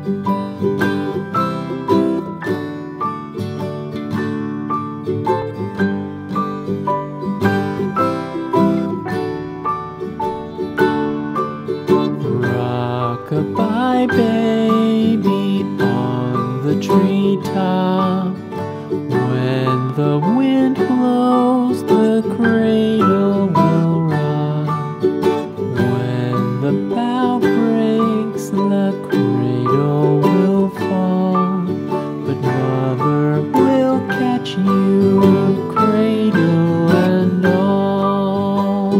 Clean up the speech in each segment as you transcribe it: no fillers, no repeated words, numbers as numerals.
Rock-a-bye baby on the treetop. When the wind blows, the cradle will rock. When the bough breaks, the cradle will fall. But mother will catch you, cradle and all.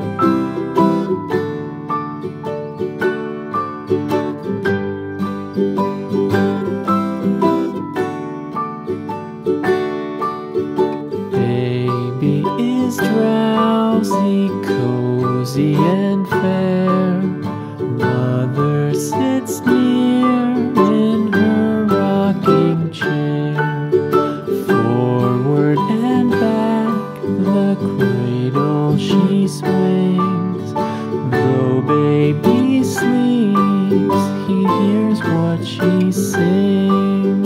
Baby is drowsy, cozy and fair. Mother sits near in her rocking chair. Forward and back, the cradle she swings. Though baby sleeps, he hears what she sings.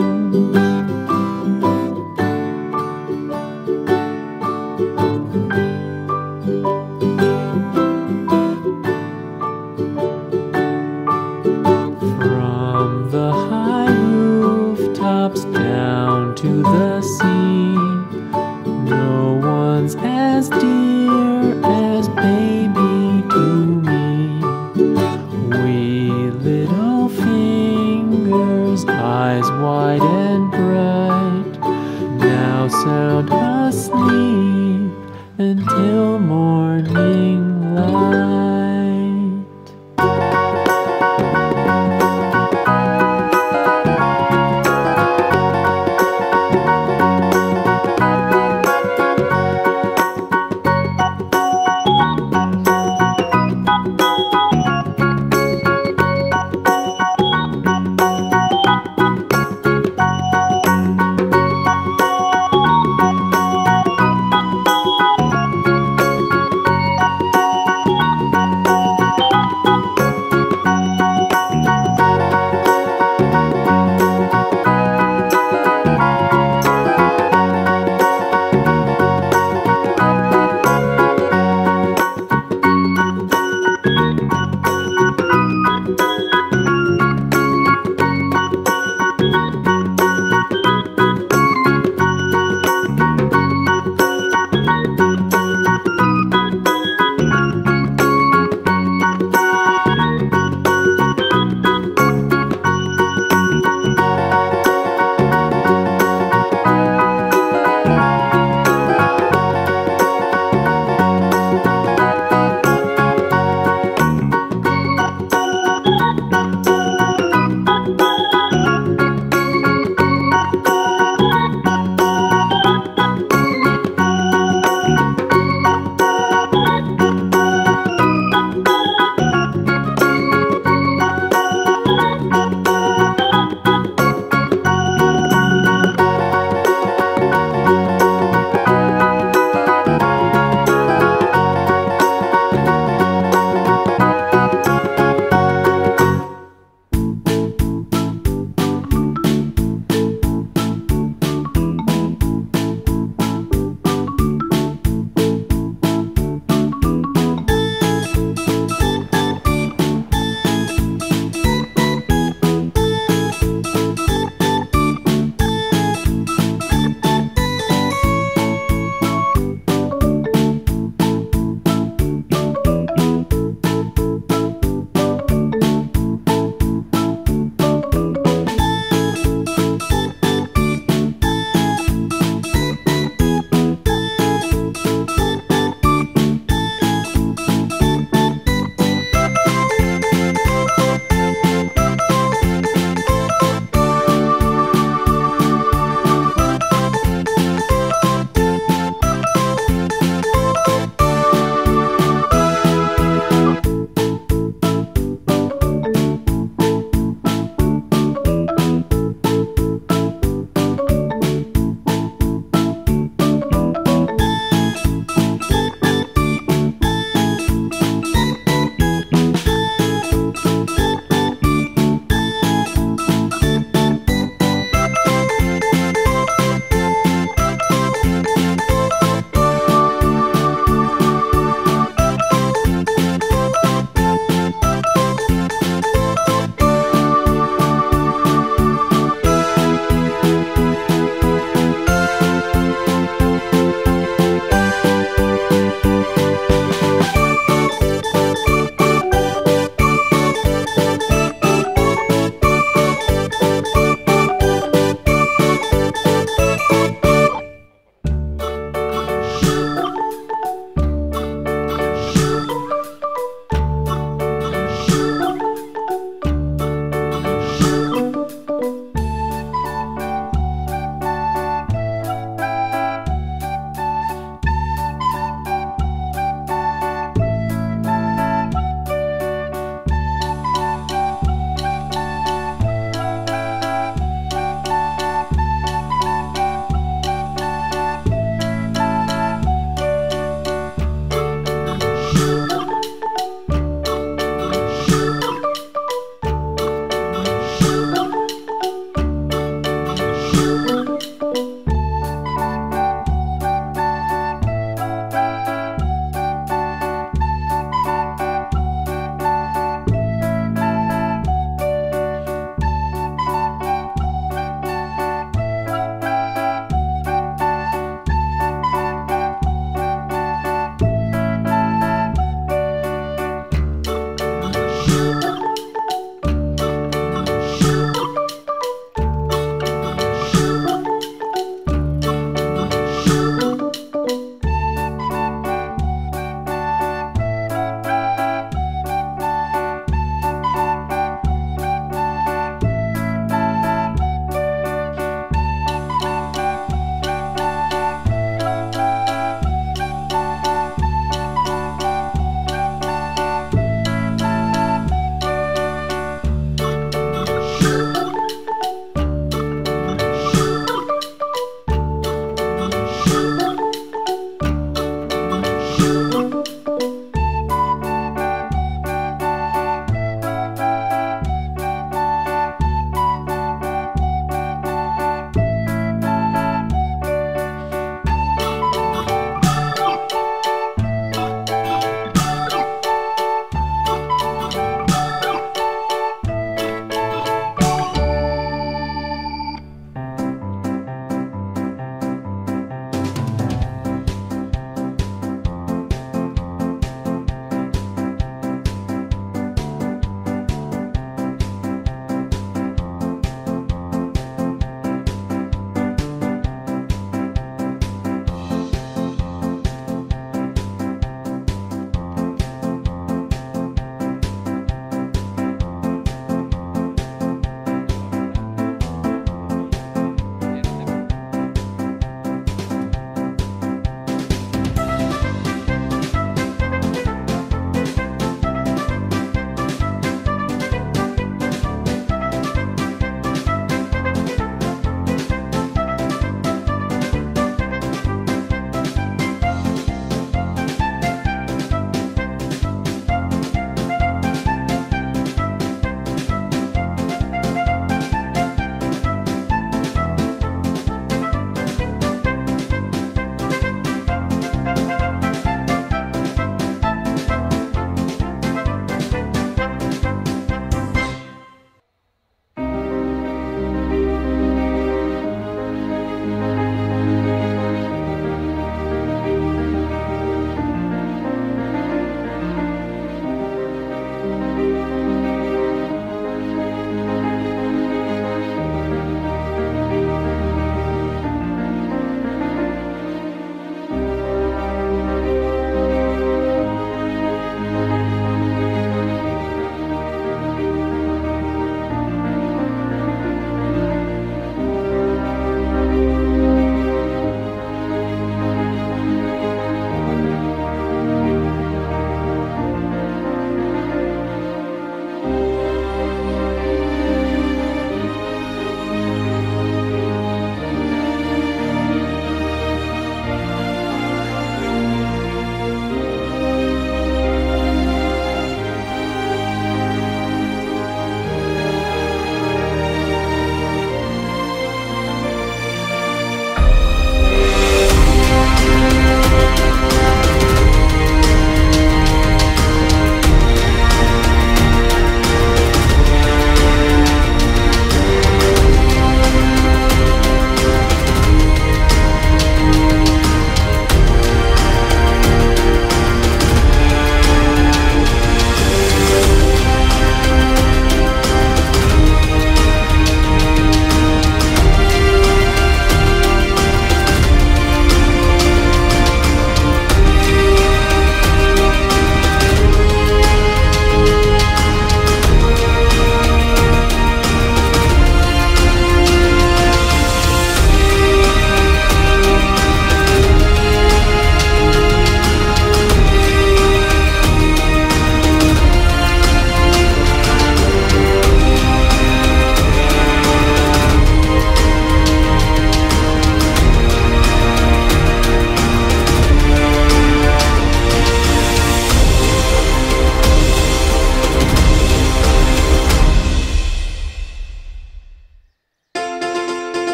From the high rooftops down to the sea, no one's as dear as baby to me. Wee little fingers, eyes wide and bright, now sound asleep until morning light.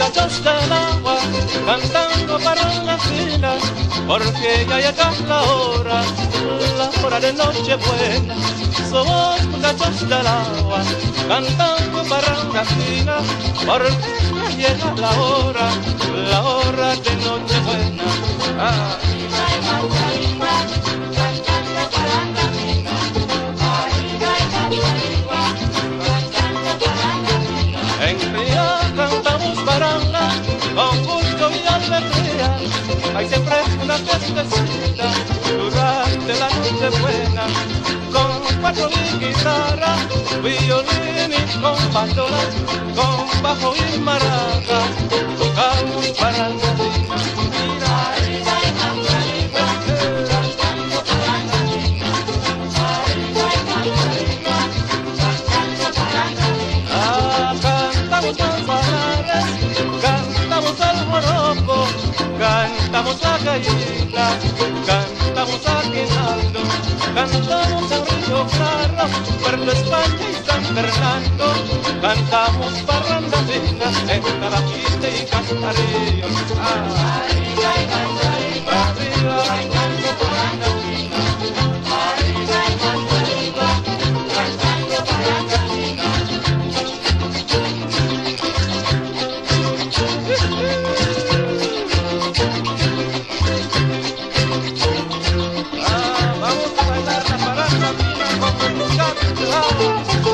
muchachos del agua, cantando para la fila, porque ya llega la hora de Nochebuena. Somos muchachos del agua, cantando para la fila, porque ya llega la hora de Nochebuena. En Ría cantamos paranga con gusto y alegría. Hay siempre una fiestecita durante la noche buena, con cuatro y guitarra, violín y con bandola, con bajo y maraca, tocamos paranga. Cantamos al joropo, cantamos la gallina, cantamos a Quinaldo, cantamos al Río Claro, Puerto España y San Fernando, cantamos parranda fina en Calafite y Castarillo. Arriba, cantando parranda fina, arriba, cantando parranda fina. Vamos a bailar la parranda fina con el muchacho del agua.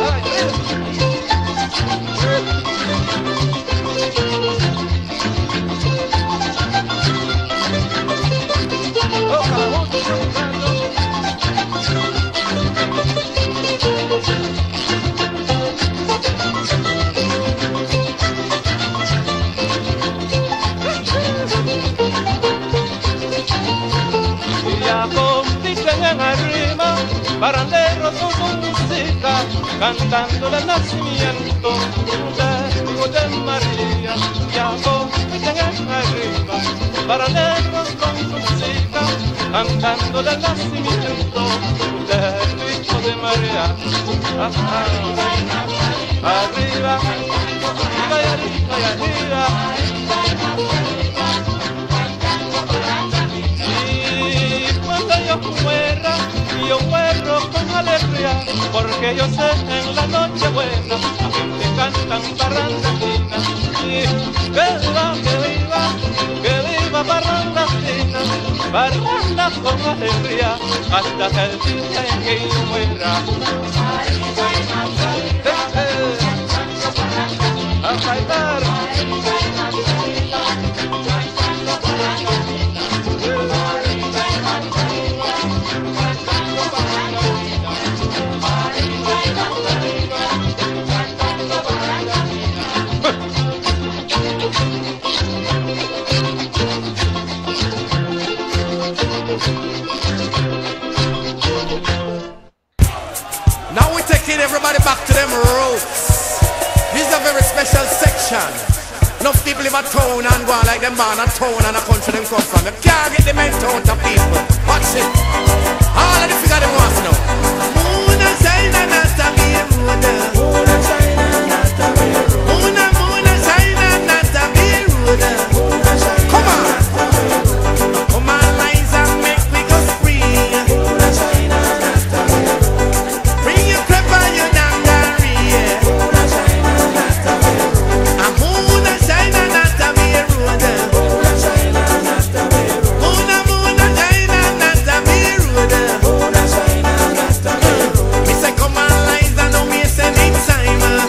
Baranderos con su música, cantando el nacimiento de María. Ya compiten arriba, baranderos con su música, cantando el nacimiento del Hijo de María. Arriba, arriba, arriba y arriba y arriba. Yo muero con alegría, porque yo sé en la noche buena la gente cantan parranda fina. Y que viva parranda fina, parranda con alegría, hasta que el día en que yo muera. A bailar. Now we're taking everybody back to them roots. This is a very special section. Enough people live a town and go on like them born a town and a country them come from. You can't get them out of people. Watch it. All of the figure them want to know. Moon and shine and not a be rude. Moon and shine and not a be rude. Moon and shine and not a be rude. Come on. Come on, Liza, make we go free. Moon and shine and not a be rude. Bring your pepper, your dangaree. Moon and shine and not a be rude. A moon and shine and not a be rude. Moon and shine and not a be rude. Moon and shine and not a be rude. Moon and shine and not a be rude. Me say come on, Liza, no me say anytime.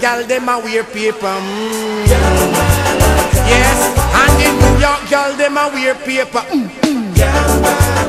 gal them a wear paper. Yes, and in New York gal them a wear paper.